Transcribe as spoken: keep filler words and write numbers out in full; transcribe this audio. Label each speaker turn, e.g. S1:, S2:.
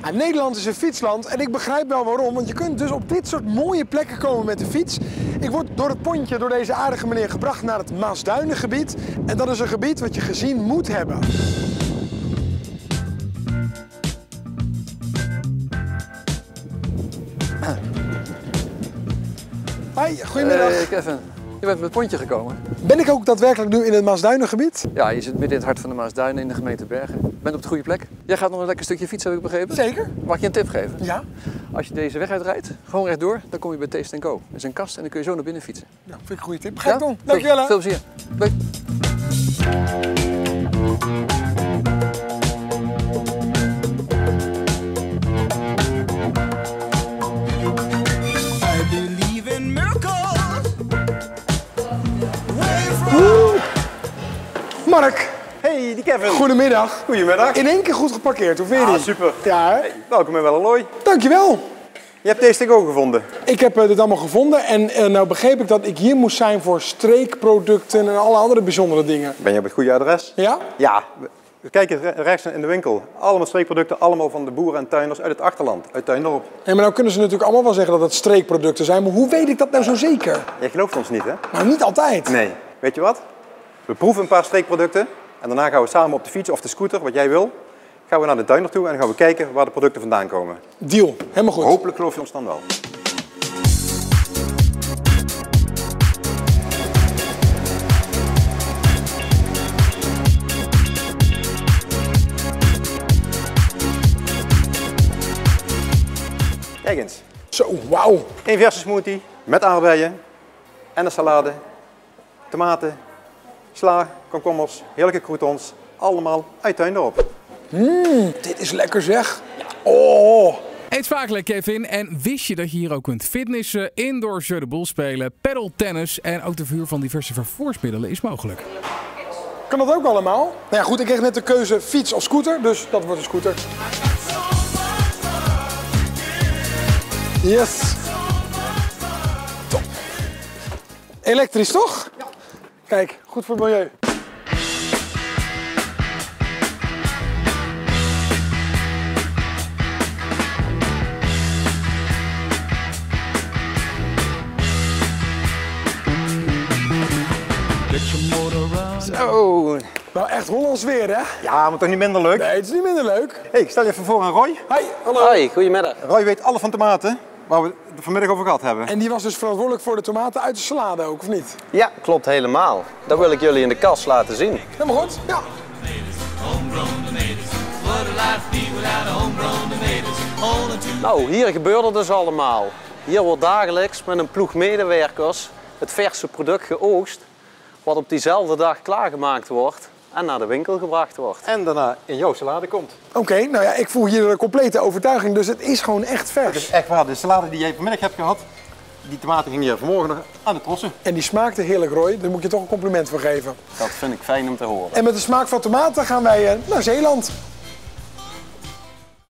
S1: Ja, Nederland is een fietsland en ik begrijp wel waarom, want je kunt dus op dit soort mooie plekken komen met de fiets. Ik word door het pontje, door deze aardige meneer gebracht naar het Maasduinengebied. En dat is een gebied wat je gezien moet hebben. Hoi, goedemiddag.
S2: Hey Kevin, je bent met het pontje gekomen.
S1: Ben ik ook daadwerkelijk nu in het Maasduinengebied?
S2: Ja, je zit midden in het hart van de Maasduinen in de gemeente Bergen. Je bent op de goede plek. Jij gaat nog een lekker stukje fietsen, heb ik begrepen?
S1: Zeker.
S2: Mag ik je een tip geven?
S1: Ja.
S2: Als je deze weg uitrijdt, gewoon rechtdoor, dan kom je bij Taste and Go. Dat is een kast en dan kun je zo naar binnen fietsen.
S1: Nou, vind ik een goede tip. Ga ik
S2: Ja?
S1: doen. Dankjewel. Hè.
S2: Veel plezier. Doei.
S1: Mark.
S3: Hey, die Kevin.
S1: Goedemiddag.
S3: Goedemiddag.
S1: In één keer goed geparkeerd, hoe vind je
S3: Ah,
S1: die?
S3: super.
S1: Ja, hè?
S3: Hey, welkom in Wellenlooy.
S1: Dankjewel.
S3: Je hebt deze ook gevonden.
S1: Ik heb uh, dit allemaal gevonden en uh, nou begreep ik dat ik hier moest zijn voor streekproducten en alle andere bijzondere dingen.
S3: Ben je op het goede adres?
S1: Ja?
S3: Ja. We kijken re- rechts in de winkel. Allemaal streekproducten, allemaal van de boeren en tuinders uit het achterland, uit Tuindorp.
S1: Ja, maar nou kunnen ze natuurlijk allemaal wel zeggen dat het streekproducten zijn, maar hoe weet ik dat nou zo zeker?
S3: Jij gelooft ons niet, hè?
S1: Nou, niet altijd.
S3: Nee. Weet je wat? We proeven een paar streekproducten en daarna gaan we samen op de fiets of de scooter, wat jij wil, gaan we naar de tuinder toe en dan gaan we kijken waar de producten vandaan komen.
S1: Deal. Helemaal goed.
S3: Hopelijk geloof je ons dan wel. Kijk eens.
S1: Zo, wauw.
S3: Een verse smoothie met aardbeien en een salade, tomaten, sla, komkommers, heerlijke croutons, allemaal uit Tuindorp.
S1: Mmm, dit is lekker zeg. Oh.
S4: Eet smakelijk, Kevin. En wist je dat je hier ook kunt fitnessen, indoor jeu de boel spelen, paddeltennis en ook de verhuur van diverse vervoersmiddelen is mogelijk.
S1: Kan dat ook allemaal? Nou ja, goed, ik kreeg net de keuze fiets of scooter, dus dat wordt een scooter. Yes. Top. Elektrisch, toch? Ja. Kijk, goed voor het milieu.
S3: Zo.
S1: Nou, echt Hollands weer, hè?
S3: Ja, maar toch niet minder leuk?
S1: Nee, het is niet minder leuk.
S3: Hey, ik stel je even voor aan Roy.
S1: Hoi, hallo.
S5: Hoi, goedemiddag.
S3: Roy weet alles van tomaten, waar we het vanmiddag over gehad hebben.
S1: En die was dus verantwoordelijk voor de tomaten uit de salade ook, of niet?
S5: Ja, klopt helemaal. Dat wil ik jullie in de kast laten zien.
S1: Helemaal goed? Ja.
S5: Nou, hier gebeurt het dus allemaal. Hier wordt dagelijks met een ploeg medewerkers het verse product geoogst, wat op diezelfde dag klaargemaakt wordt en naar de winkel gebracht wordt.
S3: En daarna in jouw salade komt.
S1: Oké, okay, nou ja, ik voel hier een complete overtuiging, dus het is gewoon echt vers.
S3: Het is echt waar, de salade die jij vanmiddag hebt gehad, die tomaten gingen hier vanmorgen nog aan de trossen.
S1: En die smaakte heerlijk, Roy. Daar moet ik je toch een compliment voor geven.
S5: Dat vind ik fijn om te horen.
S1: En met de smaak van tomaten gaan wij uh, naar Zeeland.